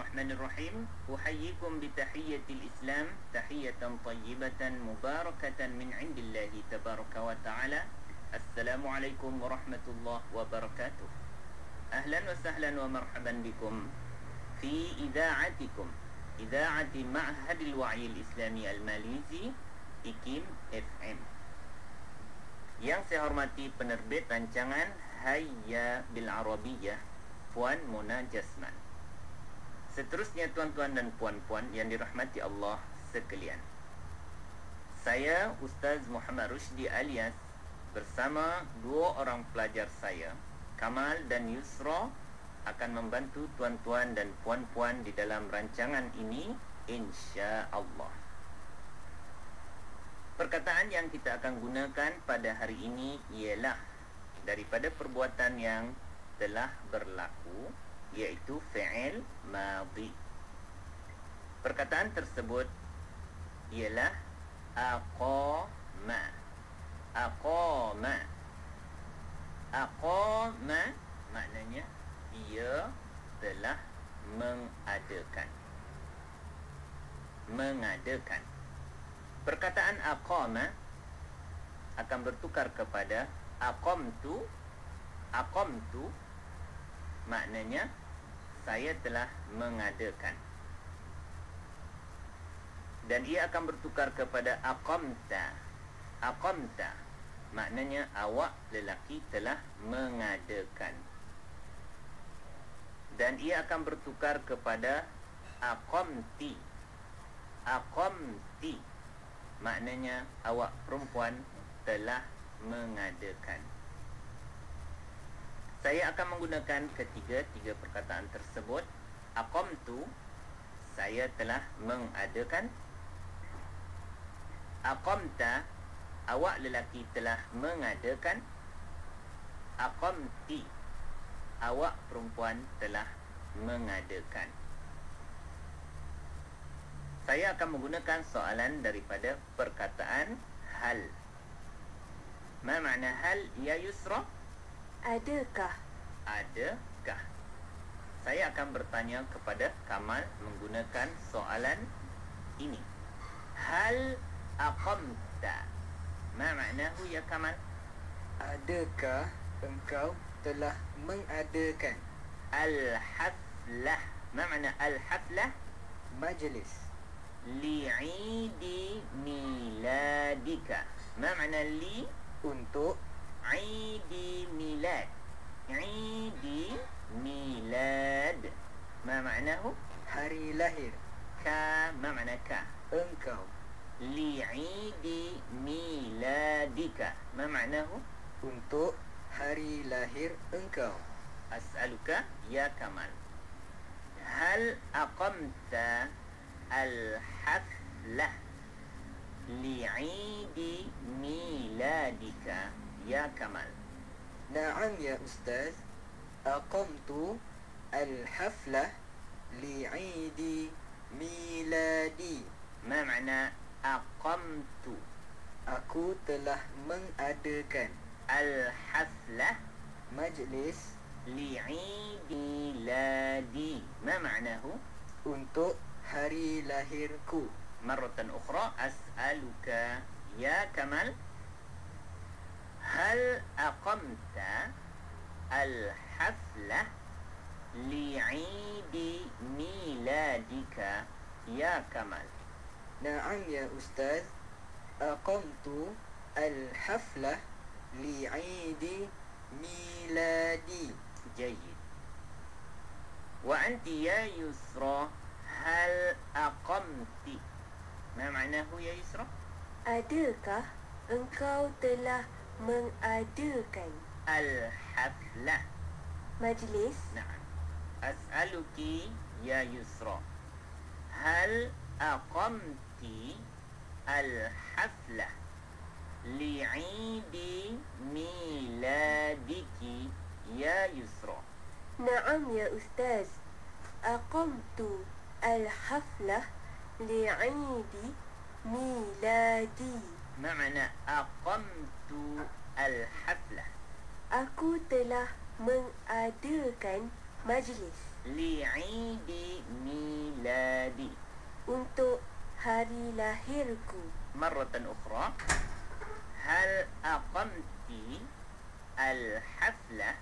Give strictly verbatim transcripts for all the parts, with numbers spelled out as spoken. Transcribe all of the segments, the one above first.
الرحمن الرحيم. أحييكم بتحية الإسلام، تحية طيبة مباركة من عند الله تبارك وتعالى. السلام عليكم ورحمة الله وبركاته. أهلا وسهلا ومرحبا بكم في إذاعتكم، إذاعة معهد الوعي الإسلامي الماليزي IKIM F M. Yang saya hormati penerbit rancangan Hayya Bil Arabiyah, Puan Mona Jasman. Seterusnya tuan-tuan dan puan-puan yang dirahmati Allah sekalian, saya Ustaz Muhammad Rushdi alias bersama dua orang pelajar saya, Kamal dan Yusra, akan membantu tuan-tuan dan puan-puan di dalam rancangan ini insya-Allah. Perkataan yang kita akan gunakan pada hari ini ialah daripada perbuatan yang telah berlaku, iaitu fi'il madhi. Perkataan tersebut ialah aqama. Aqama. Aqama maknanya ia telah mengadakan. Mengadakan. Perkataan aqama akan bertukar kepada aqamtu. Aqamtu maknanya saya telah mengadakan, dan ia akan bertukar kepada aqamta. Aqamta maknanya awak lelaki telah mengadakan, dan ia akan bertukar kepada aqamti. Aqamti maknanya awak perempuan telah mengadakan. Saya akan menggunakan ketiga-tiga perkataan tersebut. Aqamtu, saya telah mengadakan. Aqamta, awak lelaki telah mengadakan. Aqamti, awak perempuan telah mengadakan. Saya akan menggunakan soalan daripada perkataan hal. Ma makna hal ya Yusra? Adakah? Adakah? Saya akan bertanya kepada Kamal menggunakan soalan ini. Hal aqamta? Ma maknahu ya Kamal? Adakah engkau telah mengadakan al-haflah? Ma makna al-haflah? majlis li'idi miladika. Ma makna li? untuk Idi milad. Idi milad. Ma maknahu? hari lahir Ka. Ma makna ka? engkau. Li'idi miladika. Ma maknahu? untuk hari lahir engkau. As'aluka ya Kamal, hal aqamta al-haflah li'idi miladika ya Kamal? Na'am ya Ustaz, aqamtu al-haflah li'idi miladi. Ma makna aqamtu? Aku telah mengadakan al-haflah majlis li'idi miladi. Ma maknahu? untuk hari lahirku. Marratan ukhra, as'aluka ya Kamal, hal aqamta al-haflah li'idi miladika ya Kamal? Na'am ya Ustaz, aqamtu al-haflah li'idi miladi. Jayyid. Wa anti ya Yusra, hal aqamti? Ma maknahu ya Yusra? Adakah engkau telah mengadakan al-haflah majlis? Na'am. As'aluki ya Yusra, hal aqamti al-haflah li'idi miladiki ya Yusra? Na'am ya Ustaz, aqamtu al-haflah li'idi miladi. Ma makna aqamtu al-haflah? Aku telah mengadakan majlis. لعيد ميلادي. Untuk hari lahirku. مرة أخرى. هل أقمت الحفلة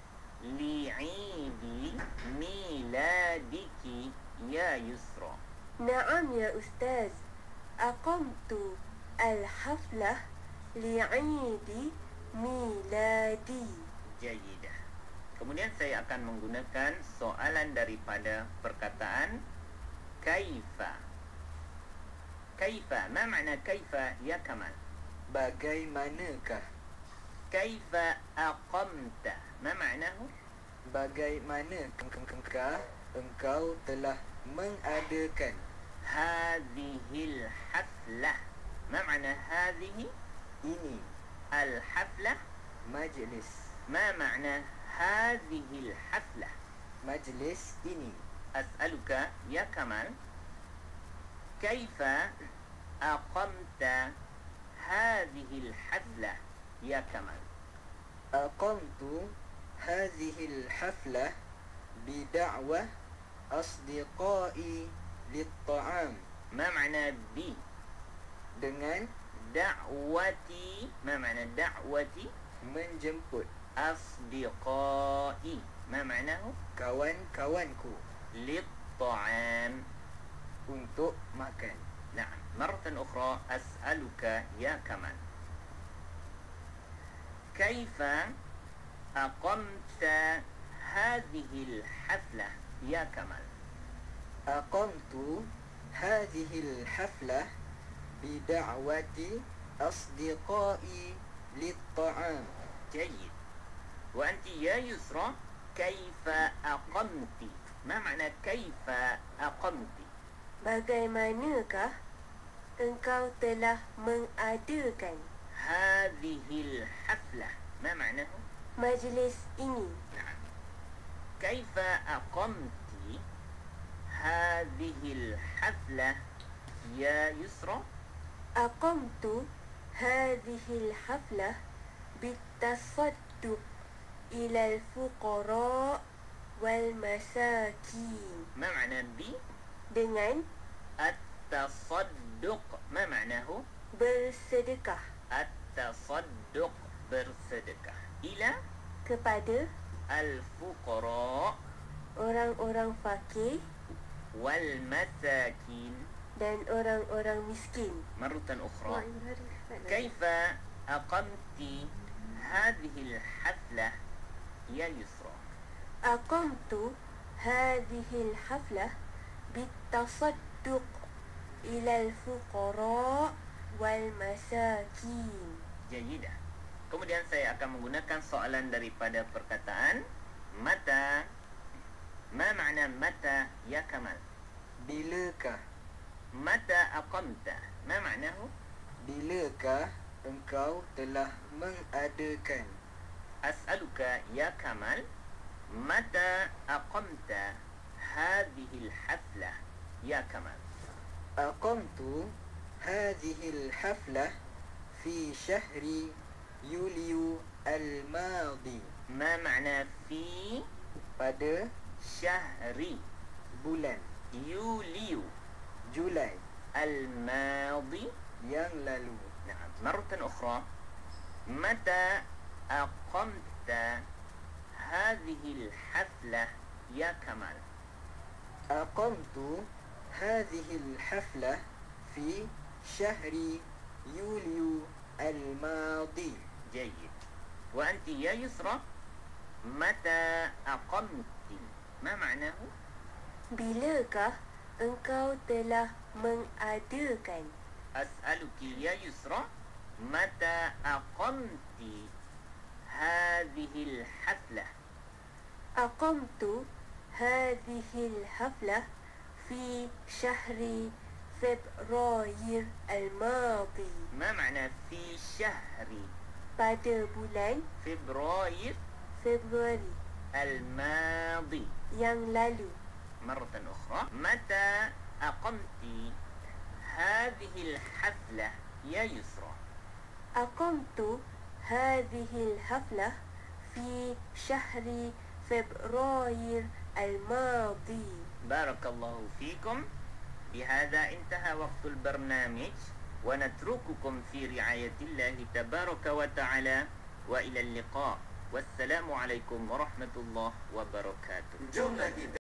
لعيد ميلادك يا يسرى؟ نعم يا أستاذ. أقمت الحفلة لعيد ميلادي. Jayidah. Kemudian saya akan menggunakan soalan daripada perkataan kaifa. Kaifa, ma makna kaifa ya Kamal? Bagaimanakah? Kaifa aqamta, ma maknahu? Bagaimanakah engkau telah mengadakan Hadhil haflah. Ma makna hadhihi? ini Al-haflah. majlis? ما معنى هذه الحفلة؟ Majlis ini. أسألك يا كمال، كيف أقمت هذه الحفلة يا كمال؟ أقمت هذه الحفلة بدعوة أصدقائي للطعام. ما معنى بي؟ Dengan دعوتي. ما معنى دعوتي؟ menjemput أصدقائي. ما معناه؟ kawan-kawanku للطعام. untuk makan. نعم. مرة أخرى أسألك يا كمال، كيف أقمت هذه الحفلة يا كمال؟ أقمت هذه الحفلة بدعوة أصدقائي للطعام. جيد. وأنت يا يسرى كيف أقمت؟ ما معنى كيف أقمت؟ Bagaimanakah engkau telah mengadakan هذه الحفلة؟ ما معناه؟ majlis ini? نعم. كيف أقمت هذه الحفلة يا يسرى؟ أقمت هذه الحفلة بالتصدق إلى الفقراء والمساكين. ما معنى بي؟ Dengan التصدق. ما معناه؟ bersedekah التصدق bersedekah إلى kepada الفقراء orang-orang fakir والمساكين. dan orang-orang miskin. مرة أخرى، كيف أقمت هذه الحفلة يا يسرى؟ أقمت هذه الحفلة بالتصدق إلى الفقراء والمساكين. Jayidah. Kemudian saya akan menggunakan soalan daripada perkataan mata. Ma makna mata ya Kamal? Bilakah? Mata aqamta. Ma maknahu? Bilakah engkau telah mengadakan? As'aluka ya Kamal, mata aqamta هذه الحفلة يا كمال؟ أقمت هذه الحفلة في شهر يوليو الماضي. ما معنى في؟ pada شهر bulan يوليو Julai الماضي yang lalu. نعم. مرة أخرى، متى أقمت هذه الحفلة يا كمال؟ أقمت هذه الحفلة في شهر يوليو الماضي. جيد. وأنت يا يسرى متى أقمت؟ ما معناه؟ Bilakah engkau telah mengadakan? أسألك يا يسرى متى أقمت هذه الحفلة؟ أقمت هذه الحفلة في شهر فبراير الماضي. ما معنى في شهر pada bulan فبراير Februari الماضي yang lalu. مرة أخرى، متى أقمت هذه الحفلة يا يسرى؟ أقمت هذه الحفلة في شهر فبراير الماضي. بارك الله فيكم. بهذا انتهى وقت البرنامج، ونترككم في رعاية الله تبارك وتعالى، وإلى اللقاء، والسلام عليكم ورحمة الله وبركاته.